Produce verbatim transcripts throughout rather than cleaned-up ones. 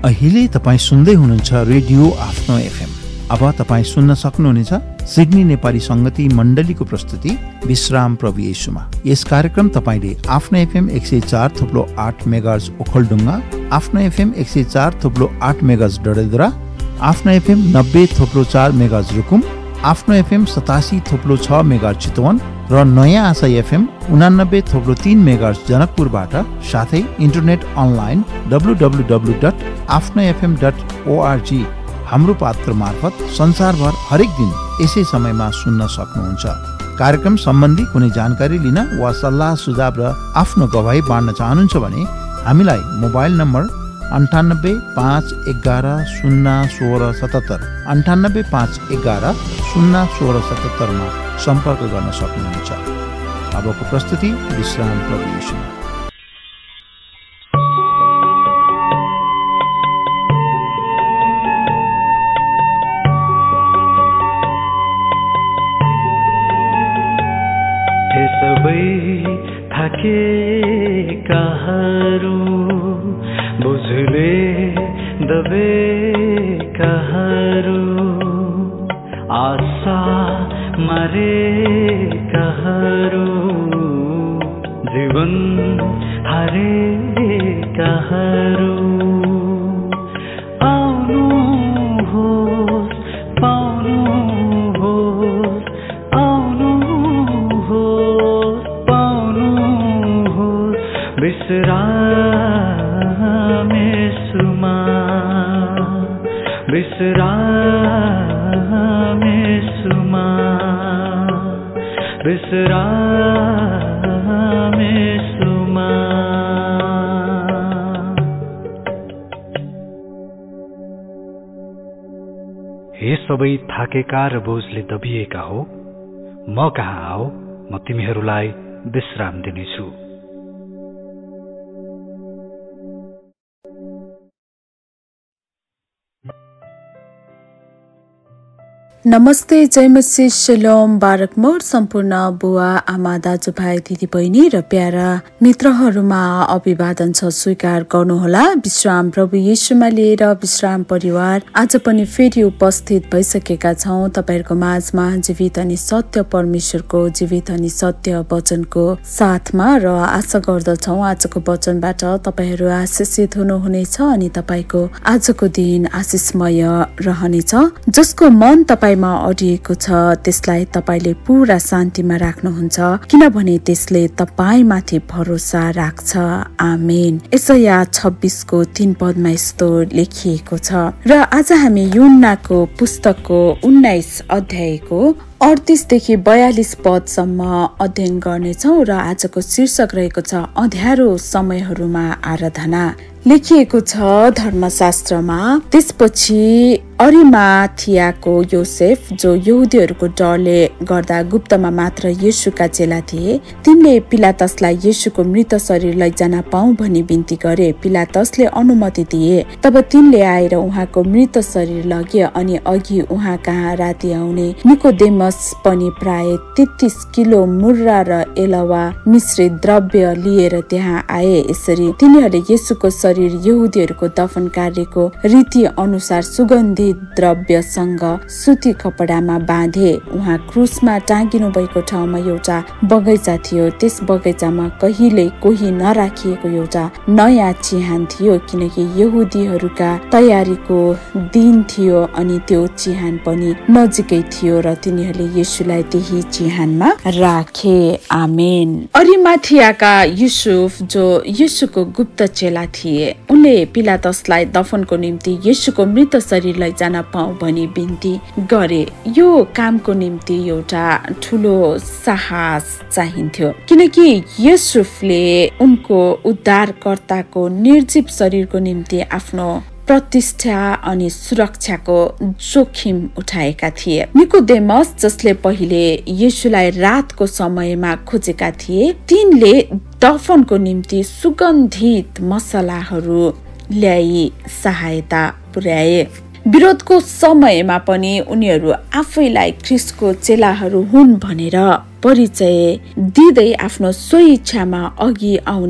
अहिले तपाईँ सुन्दै हुनुहुन्छ रेडियो आफ्नो एफएम। अब तपाईँ सुन्न सक्नुहुनेछ सिडनी नेपाली संगति मण्डलीको प्रस्तुति विश्राम प्रभु येशूमा। यस कार्यक्रम तपाईँले आफ्नो एफएम एक सय चार थुप्लो आठ मेगाहर्ज ओखलढुङ्गा, आफ्नो एफएम एक सय चार थुप्लो आठ मेगाहर्ज डडेलधुरा, आफ्नो एफएम नब्बे थुप्लो चार मेगाहर्ज रुकुम, आफ्नो एफएम सतासी थुप्लो छ मेगाहर्ज चितवन र नयाँ आशा एफएम उनानब्बे थुप्लो तीन मेगाहर्ज जनकपुरबाट, साथै internet online W W W dot आफ्नो एफएम डट ओआरजी हाम्रो पात्र मार्फत संसारभर हरेक दिन यसै समयमा सुन्न सक्नुहुन्छ। कार्यक्रम सम्बन्धी कुनै जानकारी लिन वा सल्लाह सुझाव र आफ्नो गवाही बाँड्न चाहनुहुन्छ भने हामीलाई मोबाइल नम्बर अन्ठानब्बे पाँच एघार शून्य सोह्र सतहत्तर अन्ठानब्बे पाँच एघार शून्य सोह्र सतहत्तरमा सम्पर्क गर्न सक्नुहुन्छ। अबको प्रस्तुति विश्राम प्रभु येशूमा। थाकेकाहरू बुझले दबेकाहरू आशा मरेकाहरू जीवन हारेकाहरू आउनुहोस् पाउनुहोस् आउनुहोस् पाउनुहोस् विश्राम येशूमा विश्राम येशूमा विश्राम येशूमा। हे सबै थाकेका र बोझले दबिएका हो, म कहाँ आओ, म तिमीहरूलाई विश्राम दिनेछु। नमस्ते, जय मसीह, शलोम, बारकमोर सम्पूर्ण बुवा आमा दाजुभाइ दिदीबहिनी र प्यारा मित्रहरूमा अभिवादन छ। स्वीकार गर्नुहोला। विश्राम प्रभु येशूमा लिएर विश्राम परिवार आज पनि फेरि उपस्थित भइसकेका छौं तपाईहरुको माझमा जीवित अनि सत्य परमेश्वरको जीवित अनि सत्य वचनको साथमा र आशा गर्दछौं आजको वचनबाट तपाईहरु आशीषित हुनुहुनेछ अनि तपाईको आजको दिन आशीषमय रहनेछ। जसको मन तपाईमा अडिएको छ त्यसलाई तपाईले पूरा शान्तिमा राख्नुहुन्छ किनभने त्यसले तपाईमाथि भरोसा राख्छ। आमेन। यसया छब्बीस को तीन पदमा यस्तो लेखिएको छ। र आज हामी यूहन्नाको पुस्तकको उन्नाइस अध्यायको अडतीस देखि बयालीस पदसम्म अध्ययन गर्नेछौं र आजको शीर्षक रहेको छ अँध्यारो समयहरूमा आराधना। लेखिएको छ धर्मशास्त्रमा, त्यसपछि अरिमाथियाको योसेफ जो यहुदीहरूको डरले गर्दा गुप्तमा मात्र येशूका चेला थिए, तिनले पिलातसलाई येशूको मृत शरीर लैजान पाऊ भनी बिन्ती गरे। पिलातसले अनुमति दिए। तब तिनले आएर उहाँको मृत शरीर लगे अनि अघि उहाँ कहाँ राति आउने निकोदेमस पनि प्राय तेत्तीस किलो मुर्रा र एलवा मिश्रित द्रव्य लिएर त्यहाँ आए। यसरी तिनीहरूले येशूको शरीर यहुदीहरूको दफन कार्यको रीति अनुसार सुगन्धित द्रव्यसँग सुती कपडामा बाँधे। उहाँ क्रुसमा टाँगिनु भएको ठाउँमा एउटा बगैँचा थियो। त्यस बगैँचामा कहिले कोही नराखिएको एउटा नयाँ चिहान थियो किनकि यहुदीहरूका तयारीको दिन थियो अनि त्यो चिहान पनि नजिकै थियो र तिनीहरूले येशूलाई त्यही चिहानमा राखे। आमेन। अरिमाथियाका युसुफ जो येशूको गुप्त चेला थिए, उनले पिलातसलाई दफनको निम्ति येशूको मृत शरीर लैजान पाऊ भनी बिन्ती गरे। यो कामको निम्ति एउटा ठूलो साहस चाहिन्थ्यो किनकि युसुफले उनको उद्धारकर्ताको निर्जीव शरीरको निम्ति आफ्नो प्रतिष्ठा अनि सुरक्षाको जोखिम उठाएका थिए। निकोदेमस जसले पहिले येशूलाई रातको समयमा खोजेका थिए, तिनले दफनको निम्ति सुगन्धित मसलाहरू ल्याई सहायता पुर्याए। विरोधको समयमा पनि उनीहरू आफैलाई ख्रीष्टको चेलाहरू हुन् भनेर परिचय दिँदै आफ्नो स्वेच्छामा अघि आउने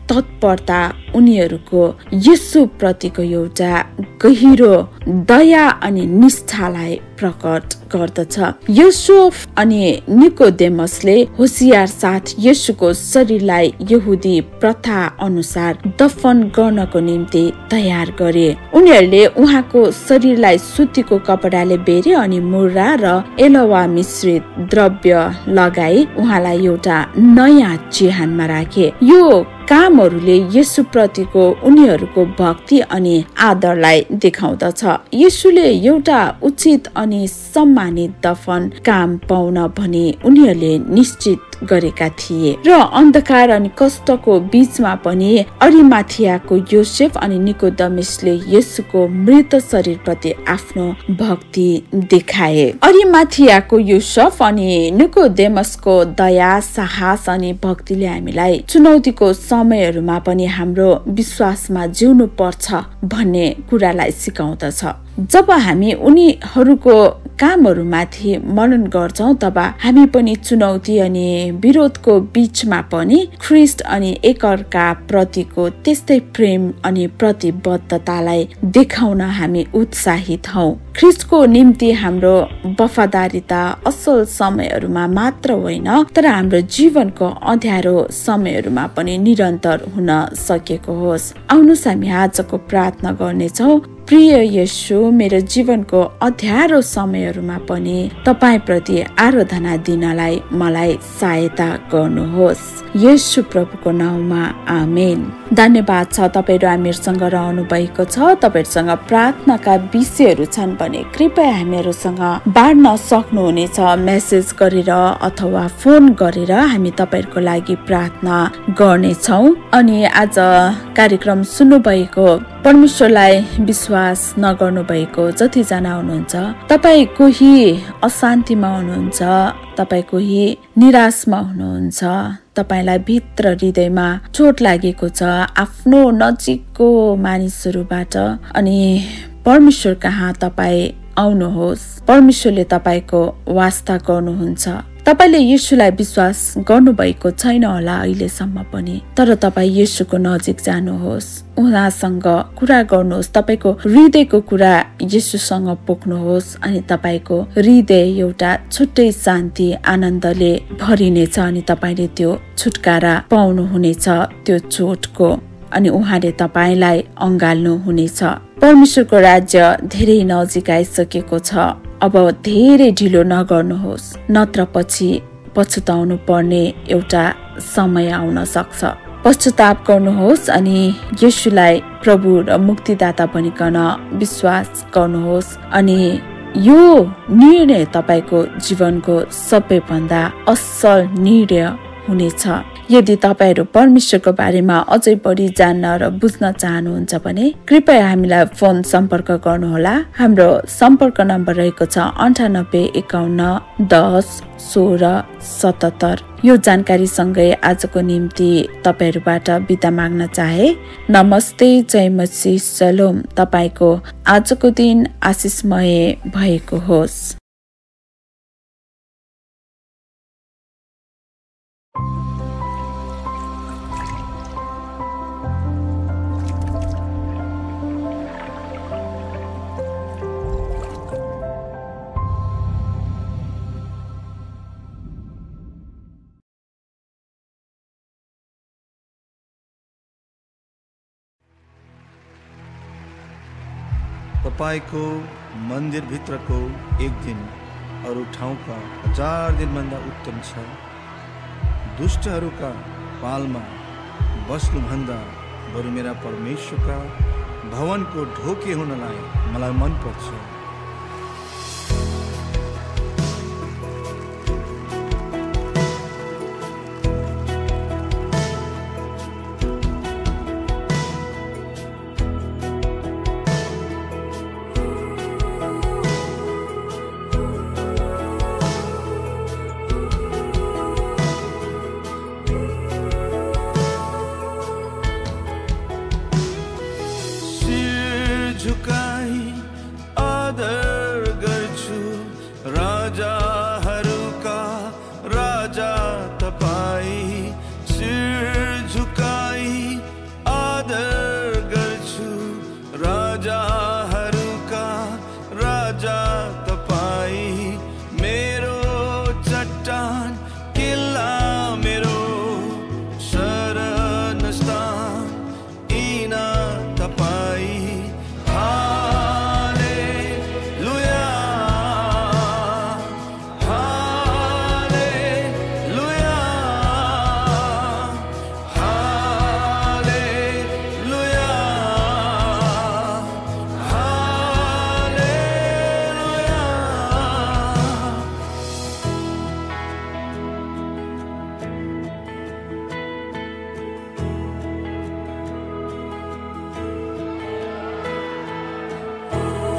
तत्परता उनीहरूको येशू प्रतिको एउटा गहिरो दया अनि निष्ठालाई प्रकट गर्दछ। युसुफ अनि निकोदेमसले होशियार साथ येशूको शरीरलाई यहुदी प्रथा अनुसार दफन गर्नको निम्ति तयार गरे। उनीहरूले उहाँको शरीरलाई सुतीको कपडाले बेरे अनि मुर्रा र एलोवा मिश्रित द्रव्य लगाई उहाँलाई एउटा नयाँ चिहानमा राखे। यो कामहरूले येशू प्रतिको उनीहरूको भक्ति अनि आदरलाई देखाउँदछ। येशूले एउटा उचित अनि सम्मानित दफन काम पाउन भनी उनीहरूले निश्चित गरेका थिए र अन्धकार अनि कष्टको बीचमा पनि अरिमाथियाको योसेफ अनि निकोदेमसले येशूको मृत शरीर प्रति आफ्नो भक्ति देखाए। अरिमाथियाको योसेफ अनि निकोदेमसको दया, साहस अनि भक्तिले हामीलाई चुनौतीको समयहरूमा पनि हाम्रो विश्वासमा जिउनु पर्छ भन्ने कुरालाई सिकाउँदछ। जब हामी उनीहरूको कामहरूमाथि मनन गर्छौं तब हामी पनि चुनौती अनि विरोधको बीचमा पनि ख्रीष्ट अनि एकअर्का प्रतिको त्यस्तै प्रेम अनि प्रतिबद्धतालाई देखाउन हामी उत्साहित हौ। ख्रीष्टको निम्ति हाम्रो वफादारीता असल समयहरूमा मात्र होइन तर हाम्रो जीवनको अँध्यारो समयहरूमा पनि निरन्तर हुन सकेको होस्। आउनुहोस् हामी आजको प्रार्थना गर्नेछौँ। प्रिय येशू, मेरो जीवनको अँध्यारो समयहरूमा पनि तपाईँ प्रति आराधना दिनलाई मलाई सहायता गर्नुहोस्। येशू प्रभुको नाउँमा आमेन। धन्यवाद छ तपाईहरु हामीसँग रहनु भएको छ। तपाईहरुसँग प्रार्थनाका विषयहरू छन् भने कृपया हामीहरुसँग बाँड्न सक्नुहुनेछ। मेसेज गरेर अथवा फोन गरेर हामी तपाईहरुको लागि प्रार्थना गर्नेछौँ। अनि आज कार्यक्रम सुन्नु भएको परमेश्वरलाई विश्वास नगर्नु भएको जतिजना हुनुहुन्छ, तपाई कोही अशान्तिमा हुनुहुन्छ, तपाई कोही निराशमा हुनुहुन्छ, तपाईलाई भित्र हृदयमा चोट लागेको छ आफ्नो नजिकको मानिसहरूबाट, अनि परमेश्वर कहाँ तपाई आउनुहोस्। परमेश्वरले तपाईको वास्ता गर्नुहुन्छ। तपाईले येशूलाई विश्वास गर्नु भएको छैन होला अहिलेसम्म पनि, तर तपाई येशूको नजिक जानुहोस्, उहाँसँग कुरा गर्नुहोस्, तपाईको हृदयको कुरा येशूसँग पोख्नुहोस् अनि तपाईको हृदय एउटा छुट्टै शान्ति आनन्दले भरिनेछ अनि तपाईले त्यो छुटकारा पाउनु हुनेछ त्यो चोटको, अनि उहाँले तपाईलाई अँगाल्नु हुनेछ। परमेश्वरको राज्य धेरै नजिक आइसकेको छ। अब धेरै ढिलो नगर्नुहोस्, नत्र पछि पछुताउनु पर्ने एउटा समय आउन सक्छ। पश्चाताप गर्नुहोस् अनि येशूलाई प्रभु र मुक्तिदाता भनिकन विश्वास गर्नुहोस्, अनि यो निर्णय तपाईको जीवनको सबैभन्दा असल निर्णय हुनेछ। यदि तपाईहरु परमेश्वरको बारेमा अझै बढी जान्न र बुझ्न चाहनुहुन्छ भने कृपया हामीलाई फोन सम्पर्क गर्नुहोला। हाम्रो सम्पर्क नम्बर रहेको छ अन्ठानब्बे एकाउन्न दस सोह्र सतहत्तर। यो जानकारी सँगै आजको निम्ति तपाईहरुबाट बिदा माग्न चाहे। नमस्ते, जय मसीह, सलोम। तपाईको आजको दिन आशिषमय भएको होस्। तपाईको मन्दिर भित्रको एक दिन अरू ठाउँका हजार दिनभन्दा उत्तम छ। दुष्टहरूका पालमा बस्नुभन्दा बरु मेरा परमेश्वरका भवनको ढोके हुनलाई मलाई मन पर्छ। तपाईं सिर झुकाई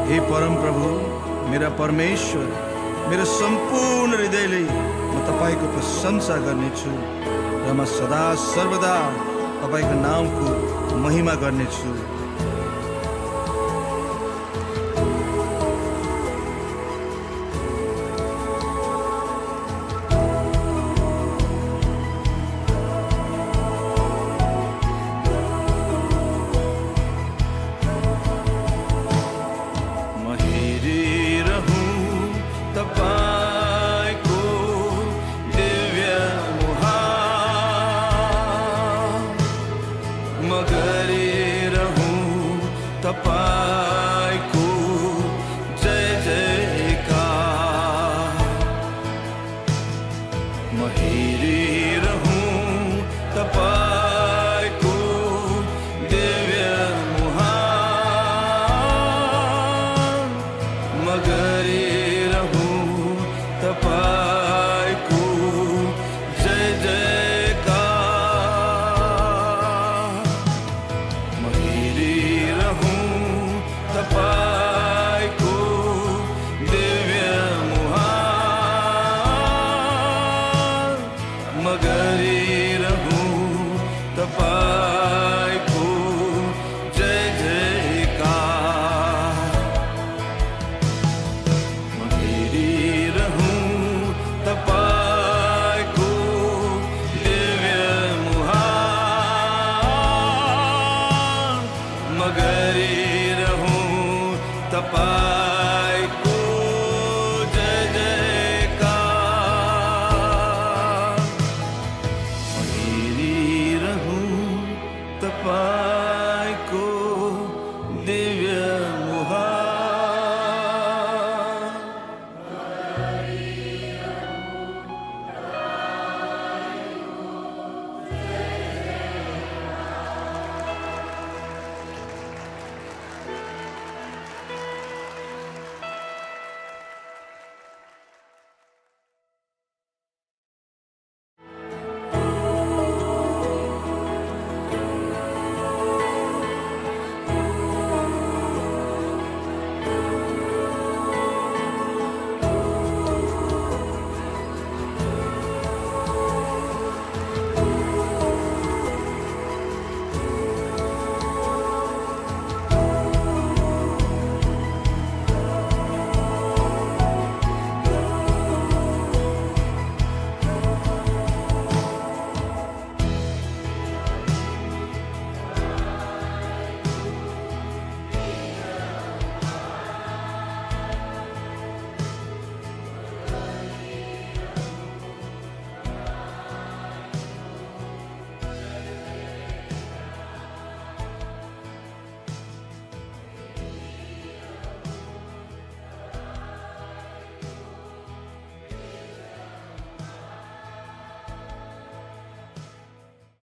हे परम प्रभु, मेरा परमेश्वर, मेरो सम्पूर्ण हृदयले म तपाईँको प्रशंसा गर्नेछु र म सदा सर्वदा तपाईँको नामको महिमा गर्नेछु।